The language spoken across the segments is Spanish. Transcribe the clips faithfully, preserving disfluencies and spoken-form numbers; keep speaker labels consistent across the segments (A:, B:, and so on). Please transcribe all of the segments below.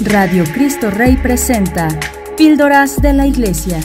A: Radio Cristo Rey presenta Píldoras de la Iglesia.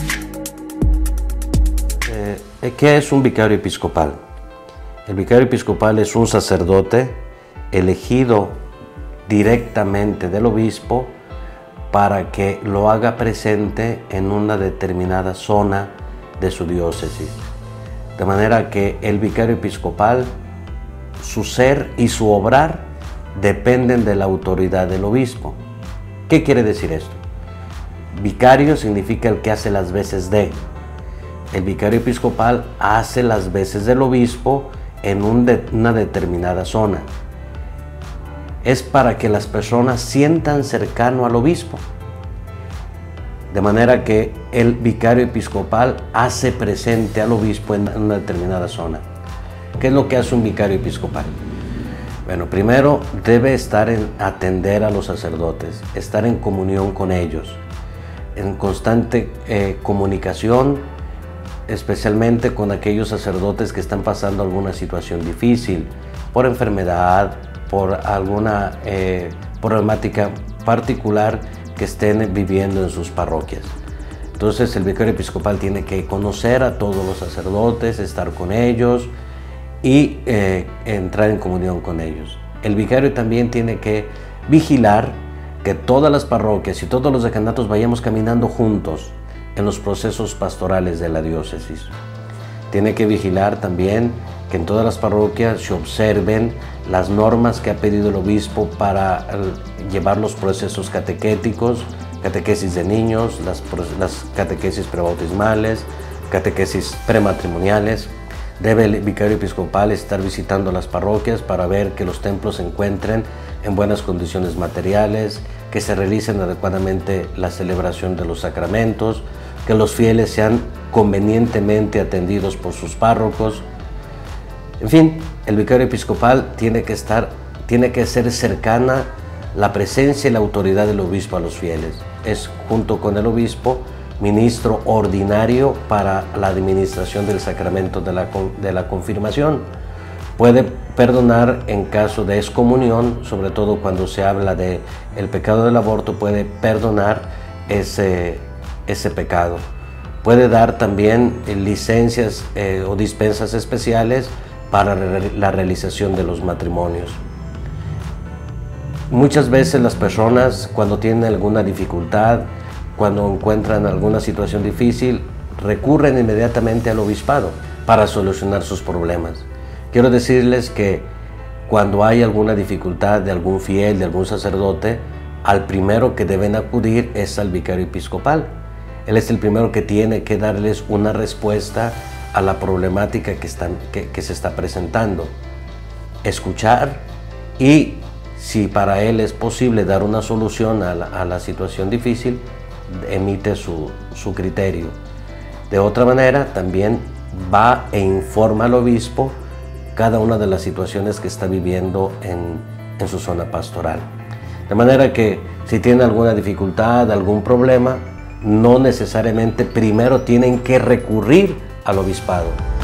B: Eh, ¿Qué es un vicario episcopal? El vicario episcopal es un sacerdote elegido directamente del obispo para que lo haga presente en una determinada zona de su diócesis. De manera que el vicario episcopal, su ser y su obrar dependen de la autoridad del obispo. ¿Qué quiere decir esto? Vicario significa el que hace las veces de. El vicario episcopal hace las veces del obispo en un de, una determinada zona. Es para que las personas sientan cercano al obispo. De manera que el vicario episcopal hace presente al obispo en una determinada zona. ¿Qué es lo que hace un vicario episcopal? Bueno, primero debe estar en atender a los sacerdotes, estar en comunión con ellos, en constante eh, comunicación, especialmente con aquellos sacerdotes que están pasando alguna situación difícil, por enfermedad, por alguna eh, problemática particular que estén viviendo en sus parroquias. Entonces el vicario episcopal tiene que conocer a todos los sacerdotes, estar con ellos y eh, entrar en comunión con ellos. El vicario también tiene que vigilar que todas las parroquias y todos los decanatos vayamos caminando juntos en los procesos pastorales de la diócesis. Tiene que vigilar también que en todas las parroquias se observen las normas que ha pedido el obispo para llevar los procesos catequéticos, catequesis de niños, las, las catequesis prebautismales, catequesis prematrimoniales. Debe el vicario episcopal estar visitando las parroquias para ver que los templos se encuentren en buenas condiciones materiales, que se realicen adecuadamente la celebración de los sacramentos, que los fieles sean convenientemente atendidos por sus párrocos. En fin, el vicario episcopal tiene que estar, tiene que ser cercana la presencia y la autoridad del obispo a los fieles. Es, junto con el obispo, ministro ordinario para la administración del sacramento de la, de la confirmación. Puede perdonar en caso de excomunión, sobre todo cuando se habla de el pecado del aborto, puede perdonar ese, ese pecado. Puede dar también licencias eh, o dispensas especiales para la realización de los matrimonios. Muchas veces las personas, cuando tienen alguna dificultad, cuando encuentran alguna situación difícil, recurren inmediatamente al obispado para solucionar sus problemas. Quiero decirles que cuando hay alguna dificultad de algún fiel, de algún sacerdote, al primero que deben acudir es al vicario episcopal. Él es el primero que tiene que darles una respuesta a la problemática que, están, que, que se está presentando. Escuchar y, si para él es posible dar una solución a la, a la situación difícil, emite su, su criterio. De otra manera, también va e informa al obispo cada una de las situaciones que está viviendo en, en su zona pastoral. De manera que si tiene alguna dificultad, algún problema, no necesariamente primero tienen que recurrir al obispado.